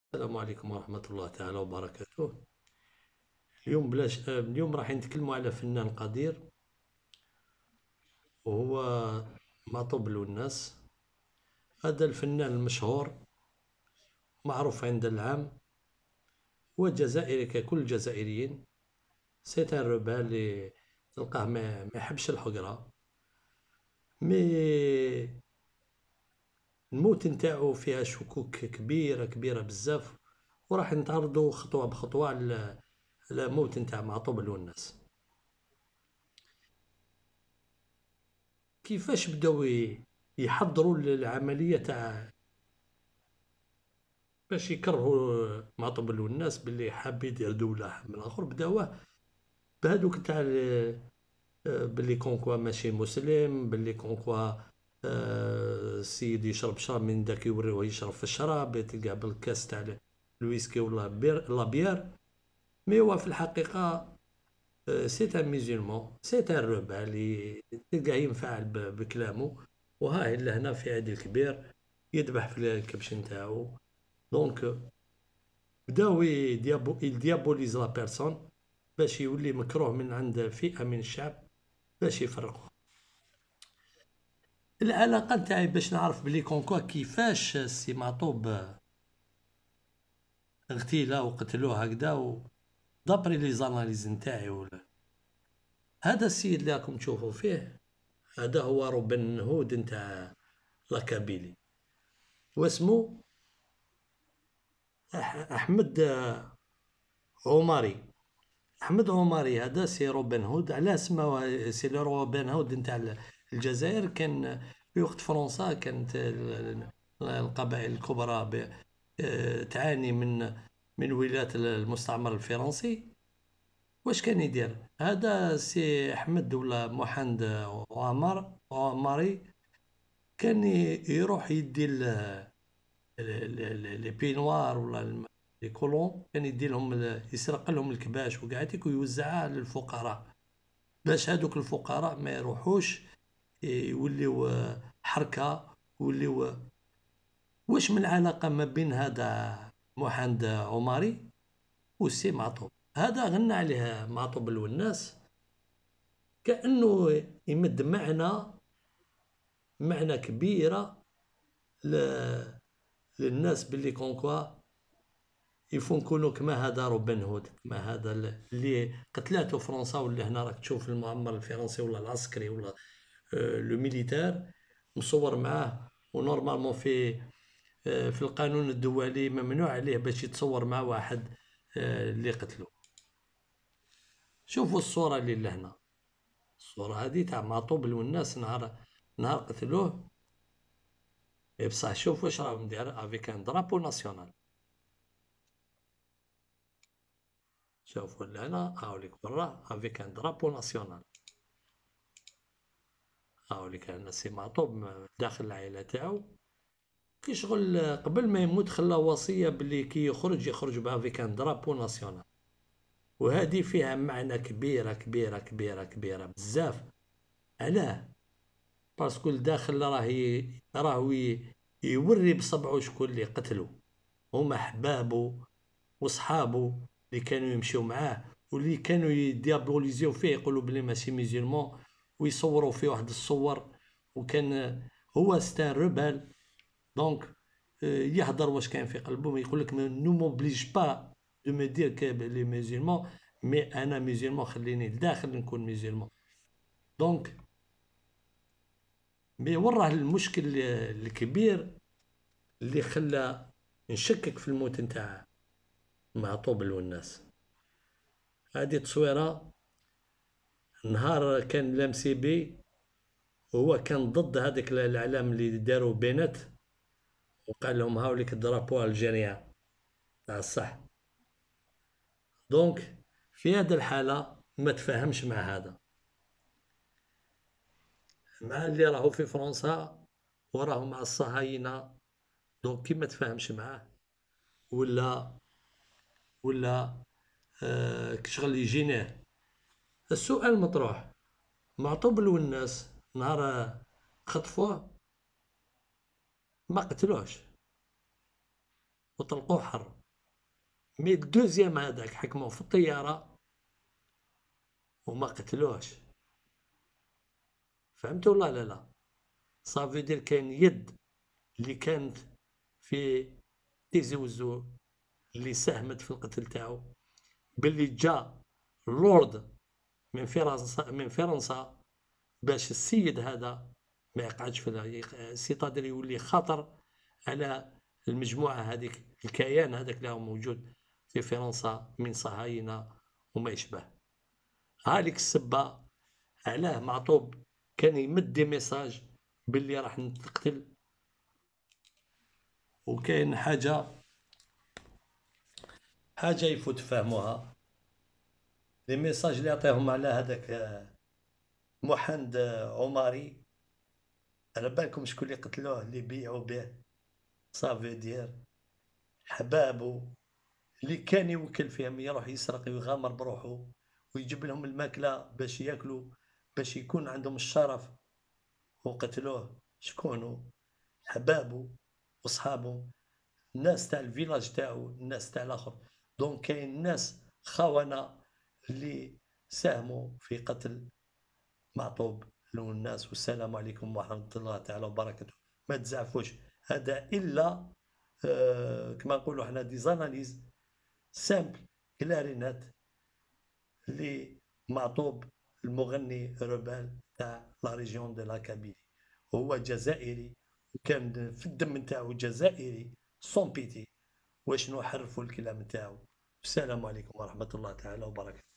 السلام عليكم ورحمة الله تعالى وبركاته. اليوم راح نتكلموا على فنان قدير، وهو معطوب الوناس. هذا الفنان المشهور معروف عند العام، هو جزائري ككل الجزائريين. سيت ان روبان اللي تلقاه ما يحبش الحقرة، مي الموت نتاعو فيها شكوك كبيرة كبيرة بزاف، وراح نتعرضوا خطوة بخطوة على الموت نتاع معطوب الوناس. كيفاش بداو يحضروا العملية تاع باش يكرهوا معطب الناس باللي حاب يدير دولة من الآخر. بداوه بهادوك تاع باللي كونكوا ماشي مسلم، باللي كونكوا السيد يشرب شراب من داك يوريوه يشرب في الشراب، تلقاه بالكاس تاع الويسكي ولا لا بيير. مي هو في الحقيقة سيت ان ميزيلمون، سيت ان روبان اللي تلقاه ينفعل بكلامه. وها إلا هنا في عيد الكبير يذبح في الكبش نتاعو. دونك بداو يديابوليز لا بيرسون باش يولي مكروه من عند فئة من الشعب باش يفرقوا. العلاقة نتاعي باش نعرف بلي كونكوا كيفاش السي معطوب اغتيله وقتلوه هكذا دابري لي زاناليز نتاعي. ولا هذا السيد اللي راكم تشوفوا فيه، هذا هو روبن هود نتاع لاكابيلي، واسمو أحمد عماري. أحمد عماري هذا سي روبن هود، علاه سماوه سي لو روبن هود نتاع الجزائر. كان في وقت فرنسا كانت القبائل الكبرى تعاني من ولاية المستعمر الفرنسي. واش كان يدير هذا سي أحمد ولا محمد عماري؟ كان يروح يدي لي بينوار ولا لي كولون، كان يدي لهم يسرق لهم الكباش وقعديك ويوزعها للفقراء، باش هادوك الفقراء ما يروحوش يوليو حركة يوليو. واش من العلاقة ما بين هذا محمد عماري والسي معطوب؟ هذا غنى عليه معطوب الوناس كأنه يمد معنى كبيرة للناس باللي كونكوا يفون نكونوا كما هذا روبن هود، كما هذا اللي قتلاته فرنسا، واللي هنا راك تشوف المعمر الفرنسي ولا العسكري ولا لو ميليتير مصور معاه. ونورمالمون في القانون الدولي ممنوع عليه باش يتصور مع واحد اللي قتلو. شوفوا الصورة اللي لهنا، الصورة هذه تاع معطوب الوناس نهار قتلوه. بصح شوف واش راهم داير افيك ان درابو ناسيونال. شوفوا لهنا هاوليك برا افيك ان درابو ناسيونال. هاوليك هنا سي معطوب داخل العائلة تاعو، كي شغل قبل ما يموت خلا وصية بلي كي يخرج بافيك ان درابو ناسيونال. وهذه فيها معنى كبيرة كبيرة كبيرة كبيرة بزاف. علاه؟ باسكو الداخل راه يوري بصبعو شكون اللي قتلو. هما حبابو وصحابو اللي كانوا يمشيو معاه، واللي كانوا يديابوليزيو فيه، يقولوا بلي ماشي ميزيلمون، ويصوروا فيه واحد الصور. وكان هو ستان روبال. دونك يهضر واش كاين في قلبه، يقول لك نو موبليج با دو مي دير كي لي ميزيلمون، مي انا ميزيلمون خليني لداخل نكون ميزيلمون. دونك مي وراه المشكل الكبير اللي خلى نشكك في الموت نتاع معطوب الوناس. هذه تصويرة نهار كان لام سي بي، وهو كان ضد هذيك الاعلام اللي داروا بينات، وقال لهم هاوليك الدرابو الجيريان تاع الصح. دونك في هذه الحالة ما تفاهمش مع هذا، مع اللي راهو في فرنسا وراهو مع الصهاينة. دونك كي ما تفاهمش معاه ولا كشغل يجينيه. السؤال مطروح، معطوب الوناس نهار خطفوه ما قتلوش وطلقوه حر. مي الدوزيام هذاك حكموه في الطيارة وما قتلوهش. فهمت ولا لا؟ صافي دير كاين يد اللي كانت في تيزي وزو اللي ساهمت في القتل تاعو، باللي جا لورد من فرنسا باش السيد هذا ما يقعدش في السيطادير، يولي خطر على المجموعة هذيك، الكيان هذاك اللي هو موجود في فرنسا من صهاينة وما يشبه. هاليك السبة علاه معطوب كان يمد دي ميساج باللي راح نتقتل. وكاين حاجة يفوت فهموها، لي ميساج اللي يعطيهم على هذاك محمد عماري، على بالكم شكون اللي قتلوه اللي بيعوا به؟ صافي دير حبابو اللي كان يوكل فيهم يروح يسرق ويغامر بروحه ويجيب لهم الماكلة باش ياكلوا، باش يكون عندهم الشرف، وقتلوه. شكونو؟ حبابو وصحابو، الناس تاع الفيلاج تاعو، الناس تاع الاخر. دونك كاين ناس خونة اللي ساهموا في قتل معطوب الناس. والسلام عليكم ورحمة الله تعالى وبركاته. ما تزعفوش، هذا إلا كما نقولوا حنا دي زاناليز سامبل كلارينات لمعطوب المغني روبال تاع لا ريجيون دو لا كابيلي. هو جزائري وكان في الدم نتاعو جزائري سون بيتي، واش نحرفوا الكلام نتاعو. السلام عليكم ورحمة الله تعالى وبركاته.